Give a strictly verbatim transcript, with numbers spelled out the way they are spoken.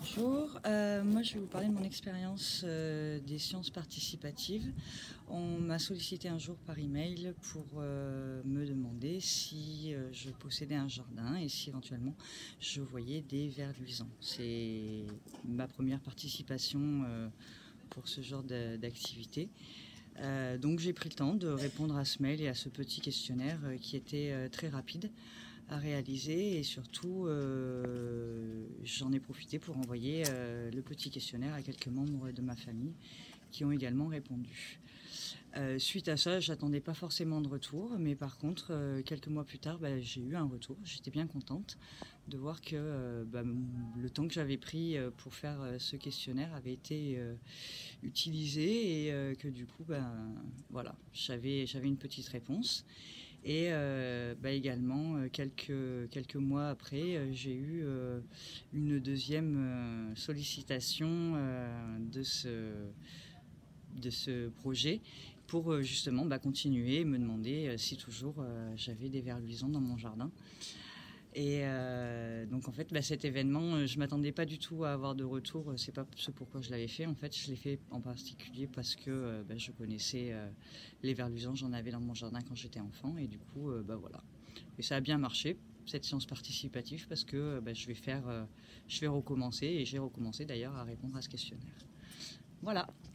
Bonjour, euh, moi je vais vous parler de mon expérience euh, des sciences participatives. On m'a sollicité un jour par email pour euh, me demander si euh, je possédais un jardin et si éventuellement je voyais des vers luisants. C'est ma première participation euh, pour ce genre d'activité. Euh, donc j'ai pris le temps de répondre à ce mail et à ce petit questionnaire euh, qui était euh, très rapide à réaliser, et surtout euh, j'en ai profité pour envoyer euh, le petit questionnaire à quelques membres de ma famille qui ont également répondu. Euh, suite à ça, j'attendais pas forcément de retour, mais par contre euh, quelques mois plus tard, bah, j'ai eu un retour. J'étais bien contente de voir que euh, bah, le temps que j'avais pris euh, pour faire euh, ce questionnaire avait été euh, utilisé, et euh, que du coup bah, voilà, j'avais j'avais une petite réponse. Et euh, bah également, euh, quelques, quelques mois après, euh, j'ai eu euh, une deuxième euh, sollicitation euh, de, ce, de ce projet pour euh, justement bah, continuer et me demander euh, si toujours euh, j'avais des vers luisants dans mon jardin. Et euh, donc en fait, bah, cet événement, je m'attendais pas du tout à avoir de retour. C'est pas ce pourquoi je l'avais fait. En fait, je l'ai fait en particulier parce que euh, bah, je connaissais euh, les vers luisants. J'en avais dans mon jardin quand j'étais enfant, et du coup, euh, bah voilà. Et ça a bien marché, cette science participative, parce que bah, je vais faire, euh, je vais recommencer, et j'ai recommencé d'ailleurs à répondre à ce questionnaire. Voilà.